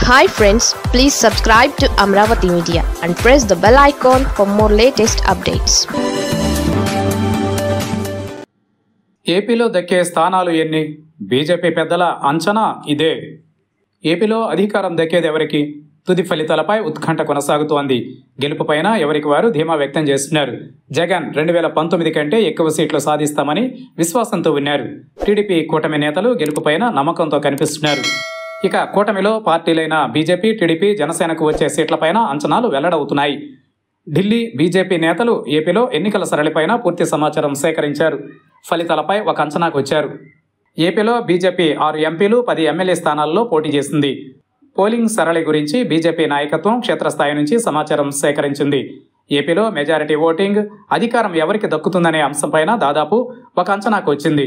Hi friends, please subscribe to Amravati Media and press the bell icon for more latest updates. ఏపీలో దక్కే స్థానాలు ఎన్ని? BJP పెద్దల అంచనా ఇదే. ఏపీలో అధికారం దక్కేది ఎవరికి? తుది ఫలితాలపై ఉత్కంఠ కొనసాగుతోంది. గెలుపుపైన ఎవరికి వారు ధీమా వ్యక్తం చేస్తున్నారు. జగన్ 2019 కంటే ఎక్కువ సీట్లు సాధిస్తామని విశ్వాసంతో ఉన్నారు. టీడీపీ కూటమి నేతలు గెలుపుపైన నమ్మకంతో కనిపిస్తున్నారు. ఇక కూటమిలో పార్టీలైన బీజేపీ, టీడీపీ, జనసేనకు వచ్చే సీట్లపైన అంచనాలు వెల్లడవుతున్నాయి. ఢిల్లీ బీజేపీ నేతలు ఏపీలో ఎన్నికల సరళిపైన పూర్తి సమాచారం సేకరించారు. ఫలితాలపై ఒక అంచనాకు వచ్చారు. ఏపీలో బీజేపీ 6 ఎంపీలు, 10 ఎమ్మెల్యే స్థానాల్లో పోటీ చేసింది. పోలింగ్ సరళి గురించి బీజేపీ నాయకత్వం క్షేత్రస్థాయి నుంచి సమాచారం సేకరించింది. ఏపీలో మెజారిటీ ఓటింగ్, అధికారం ఎవరికి దక్కుతుందనే అంశంపైన దాదాపు ఒక అంచనాకు వచ్చింది.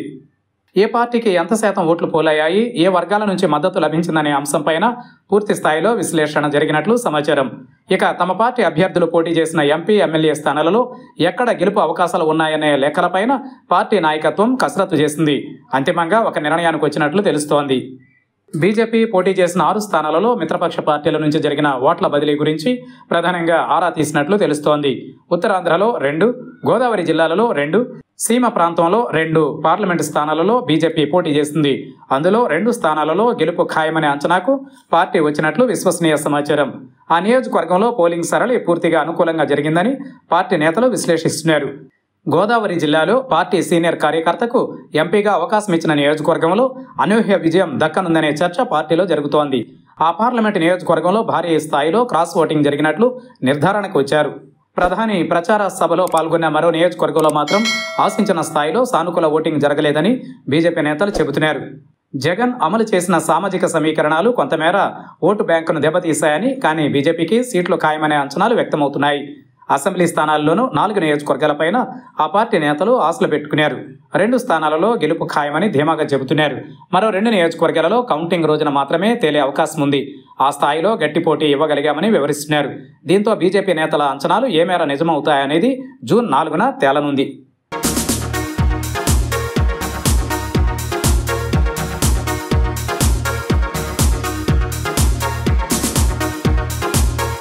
ఏ పార్టీకి ఎంత శాతం ఓట్లు పోలయ్యాయి, ఏ వర్గాల నుంచి మద్దతు లభించిందనే అంశంపైన పూర్తి స్థాయిలో విశ్లేషణ జరిగినట్లు సమాచారం. ఇక తమ పార్టీ అభ్యర్థులు పోటీ చేసిన ఎంపీ, ఎమ్మెల్యే స్థానాలలో ఎక్కడ గెలుపు అవకాశాలు ఉన్నాయనే లెక్కలపైన పార్టీ నాయకత్వం కసరత్తు చేసింది. అంతిమంగా ఒక నిర్ణయానికి వచ్చినట్లు తెలుస్తోంది. బీజేపీ పోటీ చేసిన 6 స్థానాలలో మిత్రపక్ష పార్టీల నుంచి జరిగిన ఓట్ల బదిలీ గురించి ప్రధానంగా ఆరా తీసినట్లు తెలుస్తోంది. ఉత్తరాంధ్రలో 2, గోదావరి జిల్లాలలో 2, సీమ ప్రాంతంలో 2 పార్లమెంటు స్థానాలలో బీజేపీ పోటీ చేసింది. అందులో 2 స్థానాలలో గెలుపు ఖాయమనే అంచనాకు పార్టీ వచ్చినట్లు విశ్వసనీయ సమాచారం. ఆ నియోజకవర్గంలో పోలింగ్ సరళి పూర్తిగా అనుకూలంగా జరిగిందని పార్టీ నేతలు విశ్లేషిస్తున్నారు. గోదావరి జిల్లాలో పార్టీ సీనియర్ కార్యకర్తకు ఎంపీగా అవకాశం ఇచ్చిన నియోజకవర్గంలో అనూహ్య విజయం దక్కనుందనే చర్చ పార్టీలో జరుగుతోంది. ఆ పార్లమెంటు నియోజకవర్గంలో భారీ స్థాయిలో క్రాస్ ఓటింగ్ జరిగినట్లు నిర్ధారణకు వచ్చారు. ప్రధాని ప్రచార సభలో పాల్గొన్న మరో నియోజకవర్గంలో మాత్రం ఆశించిన స్థాయిలో సానుకూల ఓటింగ్ జరగలేదని బీజేపీ నేతలు చెబుతున్నారు. జగన్ అమలు చేసిన సామాజిక సమీకరణాలు కొంతమేర ఓటు బ్యాంకును దెబ్బతీశాయని, కానీ బీజేపీకి సీట్లు ఖాయమనే అంచనాలు వ్యక్తమవుతున్నాయి. అసెంబ్లీ స్థానాల్లోనూ 4 నియోజకవర్గాలపైన ఆ పార్టీ నేతలు ఆశలు పెట్టుకున్నారు. 2 స్థానాలలో గెలుపు ఖాయమని ధీమాగా చెబుతున్నారు. మరో 2 నియోజకవర్గాలలో కౌంటింగ్ రోజున మాత్రమే తేలే అవకాశం ఉంది. ఆ స్థాయిలో గట్టి పోటీ ఇవ్వగలిగామని వివరిస్తున్నారు. దీంతో బీజేపీ నేతల అంచనాలు ఏ మేర నిజమవుతాయనేది జూన్ 4న తేలనుంది.